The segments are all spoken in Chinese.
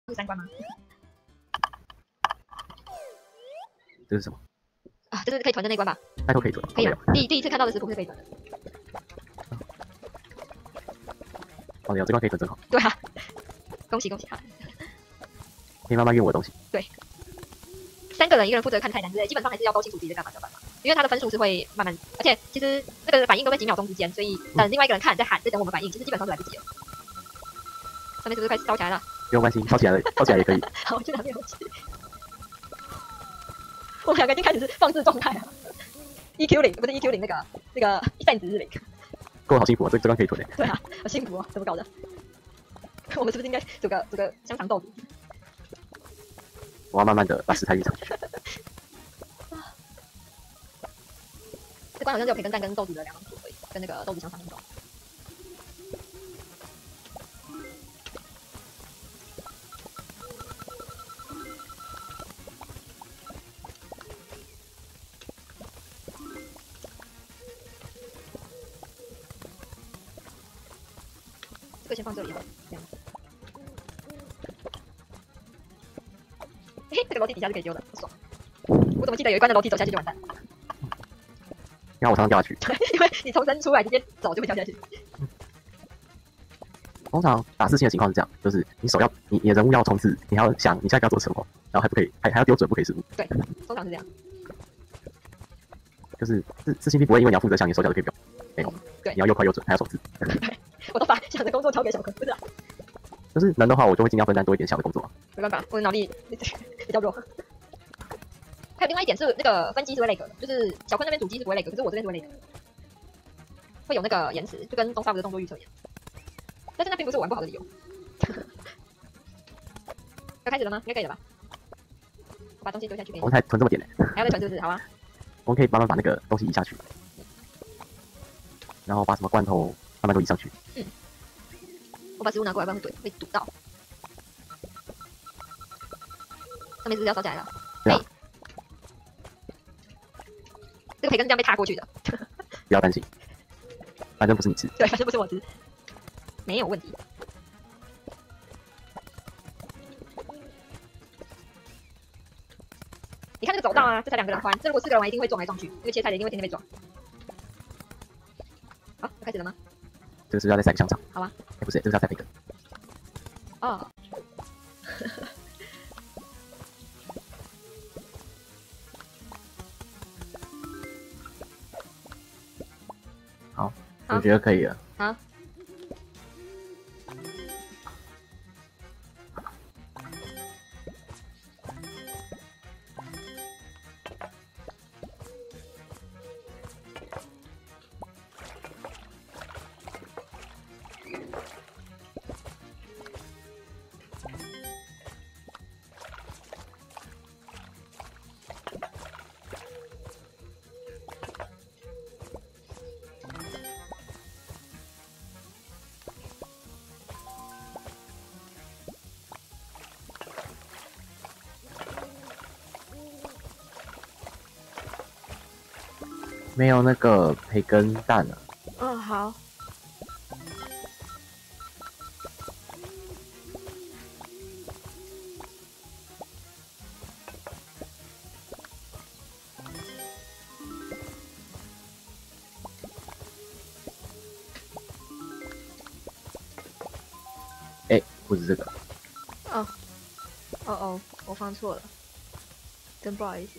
入3关吗？ 这是什么？ 啊，这是可以囤的那关吧？ 拜托可以囤， 可以啊。第一次看到的食谱是可以囤的。 哦，有这关可以囤真好。 对啊，恭喜恭喜哈！ 可以慢慢用我的东西。 对，3个人一个人负责看菜单之类，基本上还是要勾清楚自己在干嘛。因为他的分数是会慢慢，而且其实这个反应都在几秒钟之间，所以等另外一个人看再喊，再等我们反应，其实基本上是来不及了。上面是不是快烧起来了？ 没有关系，烧起来了，烧起来也可以。 好，我去拿灭火器。我们两个已经开始是放置状态了。EQ 0不是 EQ 0，那个善值是0。 过得好幸福啊，这关可以囤诶。 对啊，好幸福哦，怎么搞的？我们是不是应该煮个香肠豆腐？ 我要慢慢的把食材运上去。 这关好像只有培根蛋跟豆子的2种组合，跟那个豆子香肠那种。这个先放这里好了，这样。嘿，这个楼梯底下是可以丢的，不爽。我怎么记得有一关的楼梯走下去就完蛋？ 你看我常常掉下去。 对，因为你从生出来直接走就会掉下去。 通常打4星的情况是这样，就是你的人物要冲刺，你还要想你下一个要做什么，然后还不可以，还要丢准，不可以失误。 对，通常是这样。 就是4星并不会因为你要负责想你手脚就可以不用，没有， 对， 你要又快又准，还要手字。 对，我都把想的工作交给小哥，不是啊。 就是能的话，我就会尽量分担多一点小的工作。 没办法，我的脑力比较弱。还有另外一点是那个分机是会 lag 的，就是小坤那边主机是不会 lag，可是我这边是会 lag，会有那个延迟，就跟东沙的动作预测一样。但是那并不是我玩不好的理由。要开始了吗？应该可以了吧？我把东西丢下去给你。 我们才囤这么点呢， 还要再囤是不是？好啊。 我们可以慢慢把那个东西移下去，然后把什么罐头慢慢都移上去。 嗯。我把食物拿过来，不然会堵到。上面是不是要烧起来了？ 对啊。 这个培根是这样被踏过去的。 不要担心，反正不是你吃。 对，反正不是我吃，没有问题。你看这个走道啊，这才2个人宽，这如果4个人玩一定会撞来撞去，因为切菜的一定会天天被撞。好，要开始了吗？ 这个是不是要再塞个香肠？ 好啊。 不是，这个是要塞培根。 哦。 好，我觉得可以了。 好。 没有那个培根蛋了。 嗯，好。 哎，不是这个。 哦，哦，我放错了，真不好意思。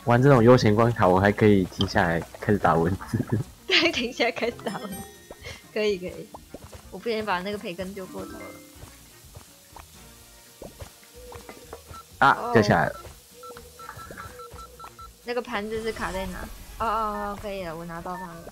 玩这种悠闲关卡，我还可以停下来开始打蚊子。 对，停下来开始打了。可以可以，我不小心把那个培根丢过头了。 啊，掉下来了。 那个盘子是卡在哪？哦，可以了，我拿到它了。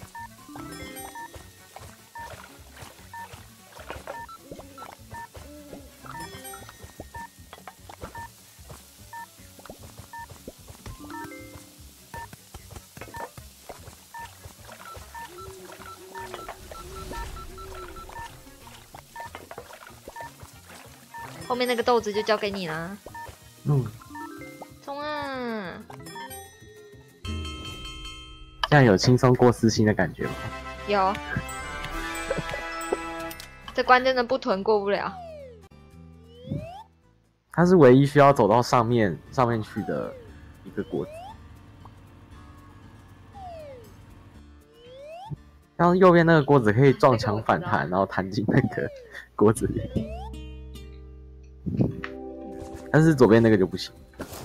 后面那个豆子就交给你啦。冲啊！ 这样有轻松过私心的感觉吗？ 有。这关真的不囤过不了。 它是唯一需要走到上面去的一个果子。像右边那个锅子可以撞墙反弹，然后弹进那个锅子里，但是左边那个就不行。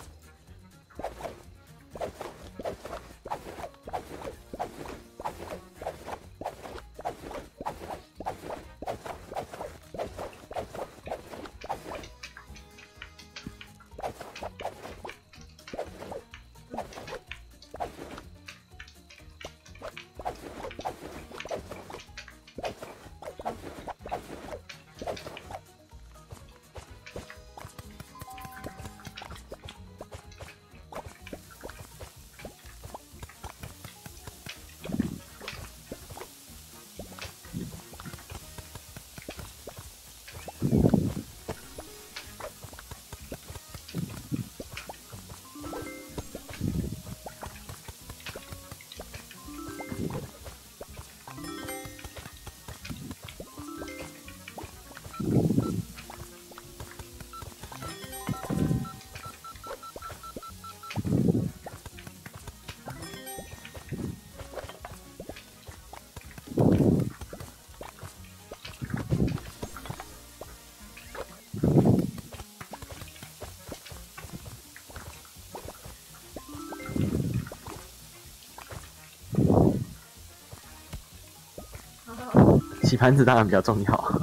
洗盘子当然比较重要。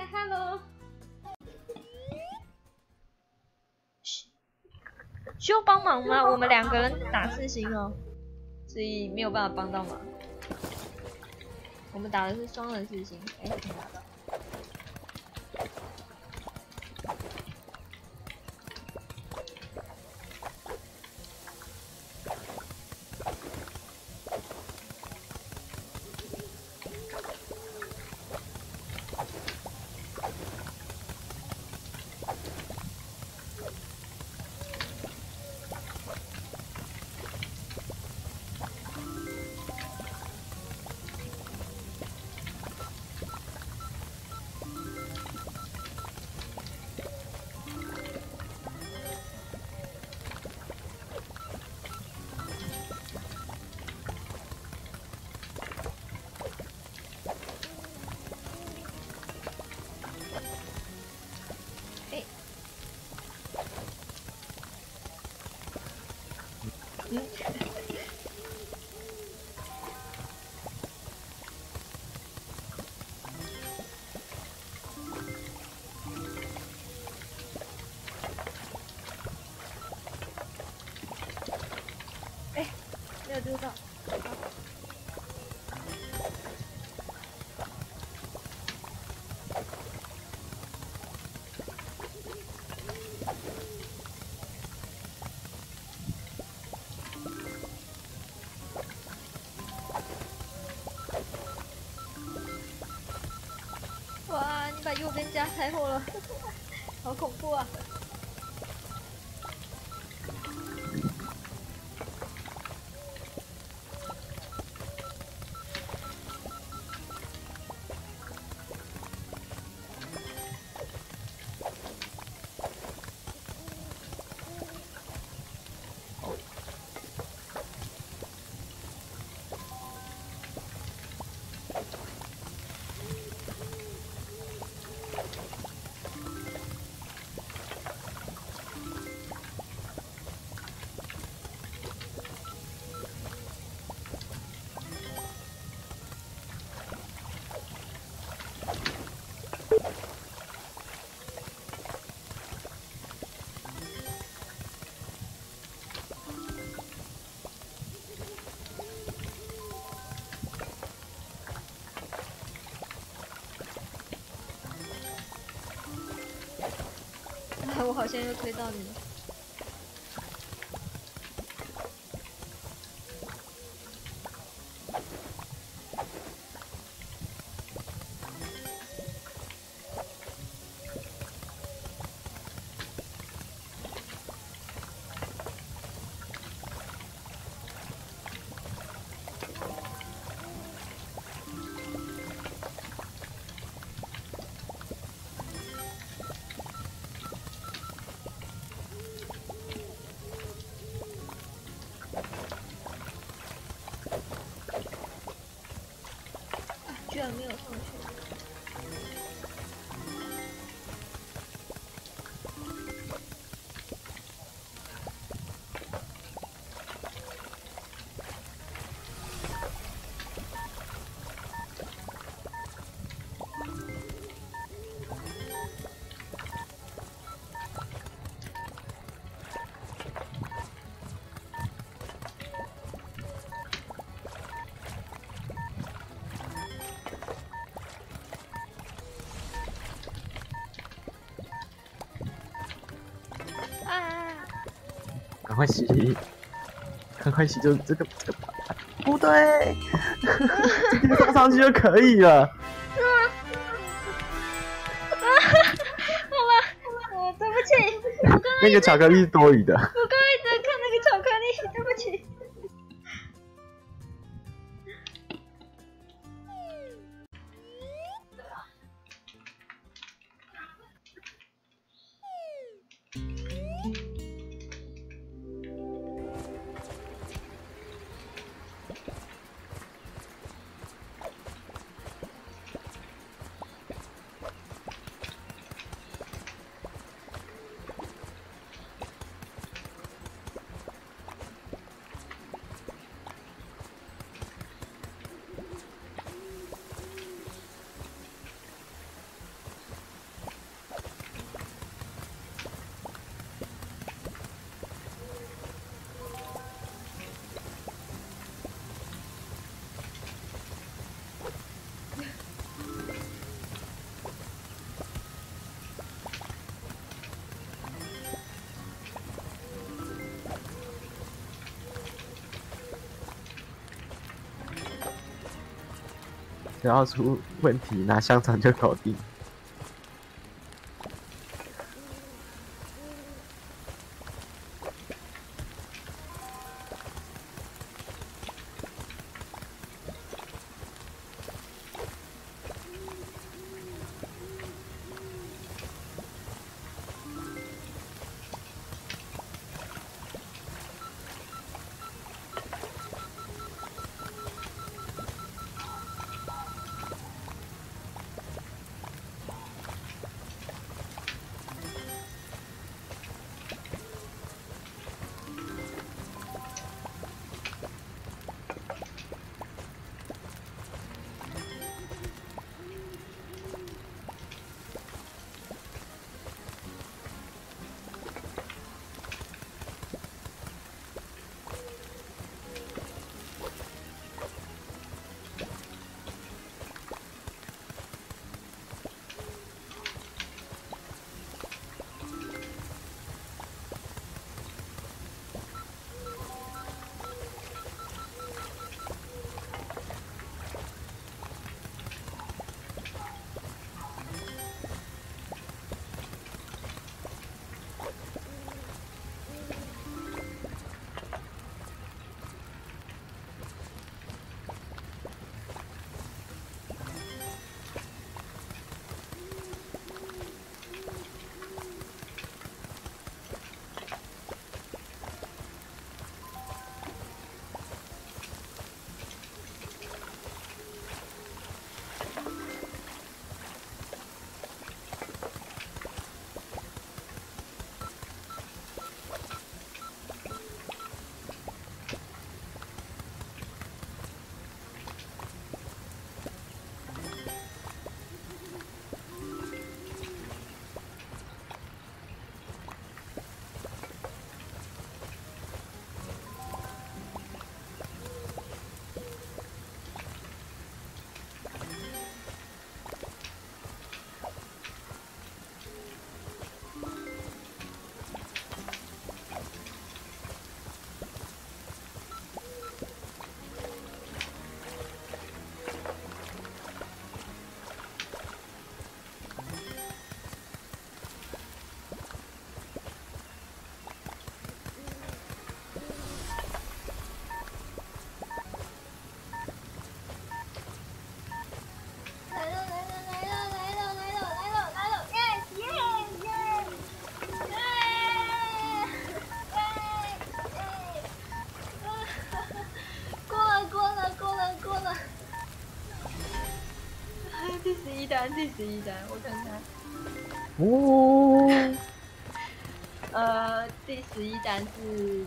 ，Hello。需要帮忙吗？我们2个人打4星哦，所以没有办法帮到忙。我们打的是双人4星，哎，没打到。没有丢到。哇，你把右边加太后了，好恐怖啊！我好像又推到你了。居然没有上去。 赶快洗，赶快洗，就这个不对，直接送上去就可以了。 好吧，对不起， 那个巧克力是多余的。 我刚刚一直在看那个巧克力，对不起。 不要出问题，拿香肠就搞定。 第11单，我看看。 哦， 第11单是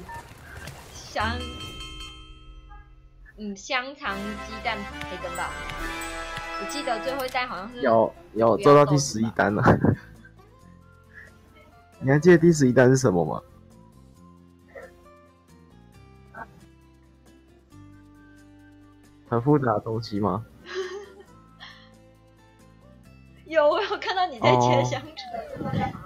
香肠鸡蛋培根吧。我记得最后一单好像是有做到第11单了。你还记得第11单是什么吗？很复杂的东西吗？ 有，我有看到你在切香肠。